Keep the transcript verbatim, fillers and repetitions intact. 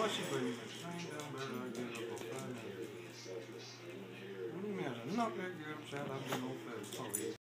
she pretty much. I ain't down better. I get up on fire. What do you mean? I knock that girl upside. I've been on fast.